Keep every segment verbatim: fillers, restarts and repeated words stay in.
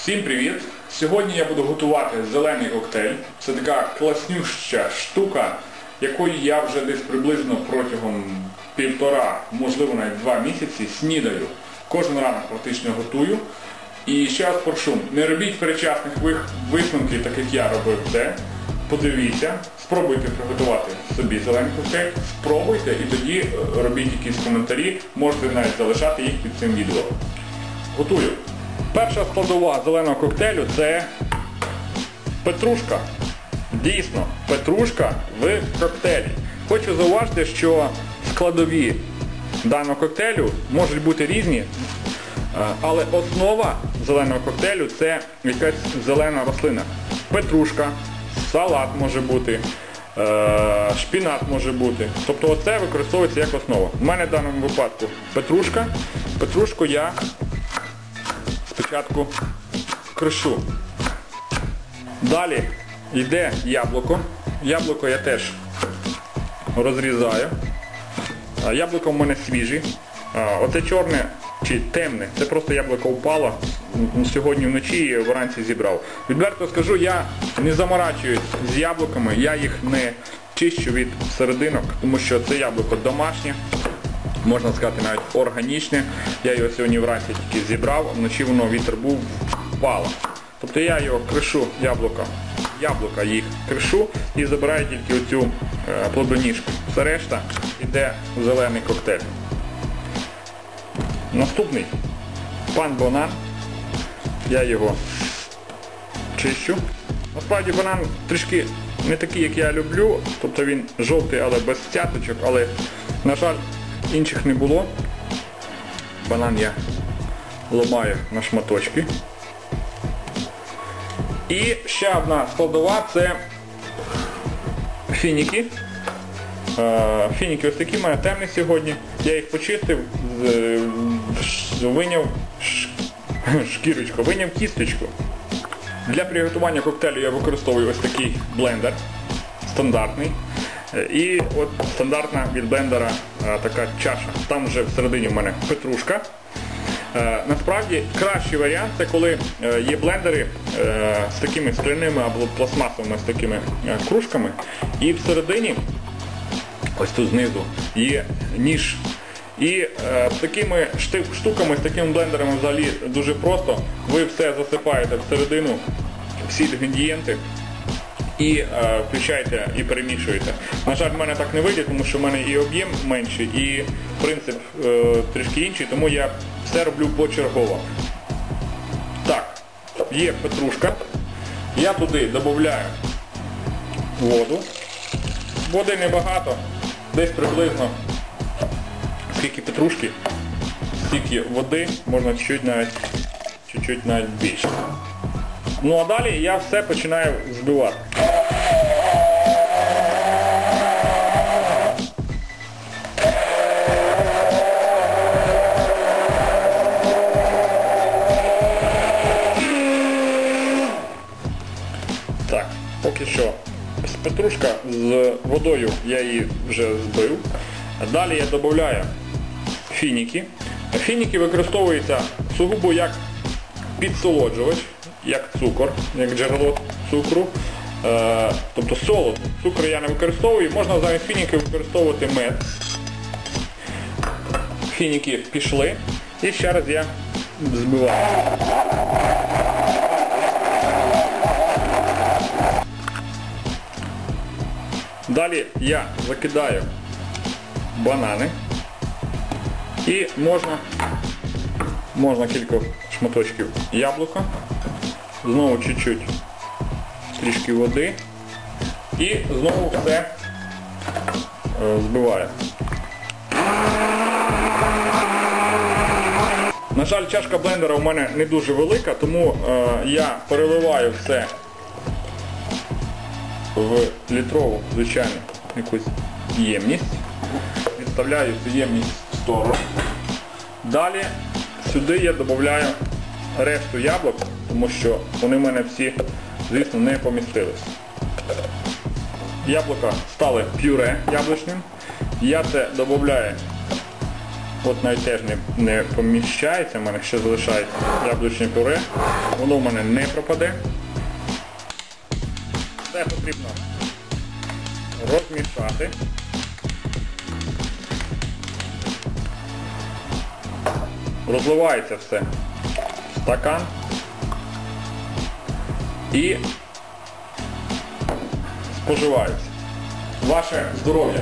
Всім привіт! Сьогодні я буду готувати зелений коктейль. Це така класнюща штука, якою я вже десь приблизно протягом півтора, можливо навіть два місяці снідаю. Кожен ранок практично готую. І ще раз прошу, не робіть передчасних висновків, так як я робив це. Подивіться, спробуйте приготувати собі зелений коктейль, спробуйте і тоді робіть якісь коментарі, можете навіть залишати їх під цим відео. Готую. Перша складова зеленого коктейлю – це петрушка. Дійсно, петрушка в коктейлі. Хочу зауважити, що складові даного коктейлю можуть бути різні, але основа зеленого коктейлю – це якась зелена рослина. Петрушка, салат може бути, шпінат може бути. Тобто оце використовується як основа. У мене в даному випадку петрушка. Петрушку я спочатку кришу. Далі йде яблуко. Яблуко я теж розрізаю. Яблуко в мене свіжі. Оце чорне чи темне, це просто яблуко впало сьогодні вночі і вранці зібрав. Відверто скажу, я не заморачуюсь з яблуками, я їх не чищу від серединок, тому що це яблуко домашнє, можна сказати навіть органічне. Я його сьогодні вранці тільки зібрав, вночі воно вітер був, впало. Тобто я його кришу, яблука, яблука їх кришу і забираю тільки оцю е, плодоніжку. Все решта йде в зелений коктейль. Наступний пан банан. Я його чищу. Насправді банан трішки не такий, як я люблю, тобто він жовтий, але без цяточок, але, на жаль, інших не було. Банан я ламаю на шматочки. І ще одна складова – це фініки. Фініки ось такі в мене темні сьогодні. Я їх почистив, виняв шкірочку, виняв кісточку. Для приготування коктейлю я використовую ось такий блендер, стандартний. І от стандартна від блендера така чаша. Там вже всередині в мене петрушка. Насправді кращий варіант – це коли є блендери з такими скляними або пластмасовими з такими кружками. І всередині, ось тут знизу, є ніж. І е, такими штуками, з такими блендерами взагалі дуже просто. Ви все засипаєте всередину, всі інгредієнти, і е, включаєте і перемішуєте. На жаль, в мене так не вийде, тому що в мене і об'єм менший, і принцип е, трішки інший, тому я все роблю почергово. Так, є петрушка. Я туди додаю воду. Води небагато, десь приблизно скільки петрушки, скільки води, можна чуть-чуть навіть, чуть-чуть навіть більше. Ну а далі я все починаю збивати. Так, поки що петрушка з водою, я її вже збив. Далі я додаю фініки. Фініки використовуються сугубо як підсолоджувач, як цукор, як джерело цукру. Е, тобто солод. Цукор я не використовую, можна замість фініків використовувати мед. Фініки пішли і ще раз я збиваю. Далі я закидаю банани і можна, можна кілька шматочків яблука, знову чуть-чуть трішки води і знову все е, збиваю. На жаль, чашка блендера у мене не дуже велика, тому е, я переливаю все в літрову, звичайно, якусь ємність. Відставляю цю ємність в сторону. Далі сюди я додаю решту яблук, тому що вони в мене всі, звісно, не помістились. Яблука стали пюре яблучним. Я це додаю От навіть теж не, не поміщається, в мене ще залишається яблучне пюре. Воно в мене не пропаде. Це потрібно розмішати. Розливається все в стакан. І споживається. Ваше здоров'я.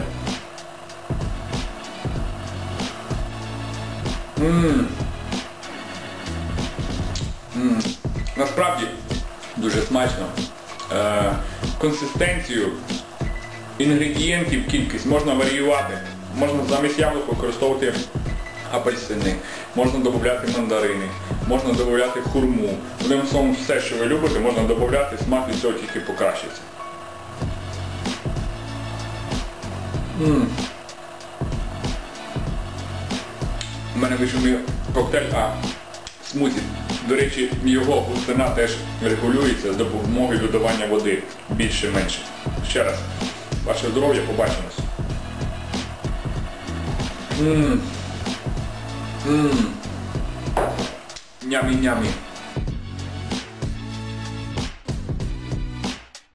Ммм. Ммм. Насправді дуже смачно. Е, консистенцію, інгредієнтів, кількість можна варіювати. Можна замість яблук використовувати апельсини, можна додати мандарини, можна додати хурму. Одним словом, все, що ви любите, можна додати, смак від цього тільки покращиться. Ммм. У мене вийшов мій коктейль, а смузі. До речі, його густина теж регулюється з допомогою додавання води більше-менше. Ще раз, ваше здоров'я, побачимось. Ммм. Ммм. Нямі-нямі.